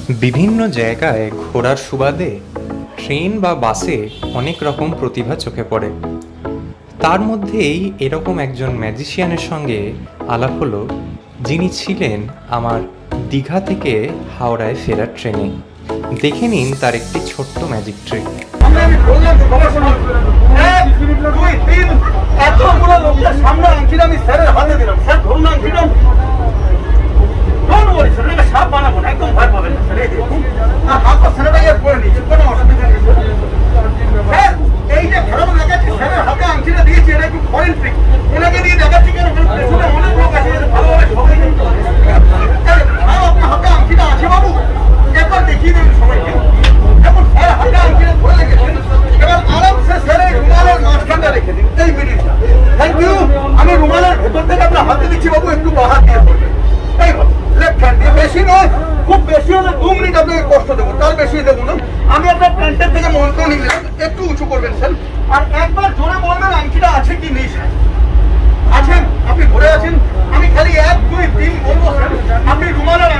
বিভিন্ন জায়গায় ঘোরার সুবাদে ট্রেন বা বাসে অনেক রকম প্রতিভা চোখে পড়ে। তার মধ্যেই এরকম একজন ম্যাজিশিয়ানের সঙ্গে আলাপ হলো, যিনি ছিলেন আমার দীঘা থেকে হাওড়ায় ফেরার ট্রেনে। দেখে নিন তার একটি ছোট্ট ম্যাজিক ট্রিক। সাপ বানাবো না, একদম ভয় পাবেন না স্যার। হাত স্যানিটাইজার করে নিচ্ছি, কোনো অসুবিধা নেই স্যার। এই যে খেলানো দেখাচ্ছি স্যারের হাতে আংটিটা দিয়েছি, এটা একটু ফরেন ট্রিক। ওনাকে দিয়ে দেখাচ্ছি কেন, অনেক লোক আছে ভালোভাবে সবাই আপনার হাতে আংটিটা আছে বাবু, একবার দেখিয়ে দেবেন সবাইকে। এখন স্যার হাতে আংটিটা ধরে রেখেছেন, এবার আরামসে স্যারের রুমালের মাঝখানটা রেখে দিন এই মিনিটটা। Thank you. আমি রুমালের ভেতর থেকে আপনার হাতে দিচ্ছি বাবু, একটু বাহার দিয়ে পড়বেন। লেফট হ্যান্ড দিয়ে, বেশি নয়, খুব বেশি হলে 2 মিনিট আপনাকে কষ্ট দেবো, তার বেশি দেবো না। আমি আপনার প্যান্টের থেকে মন্ত্র নিলাম, একটু উঁচু করবেন স্যার, আর একবার জোরে বলবেন আংটিটা আছে কি নেই স্যার। আছেন, আপনি ঘুরে আছেন। আমি খালি 1 2 3 বলবো স্যার, আপনি রুমালের